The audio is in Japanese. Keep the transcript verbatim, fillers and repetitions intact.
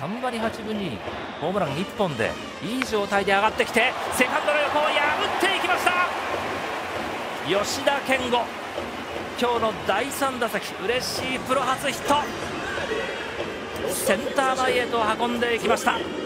さんわりはちぶにり、ホームランいっぽんでいい状態で上がってきて、セカンドの横を破っていきました。吉田健吾、今日のだいさん打席、嬉しいプロ初ヒット、センター前へと運んでいきました。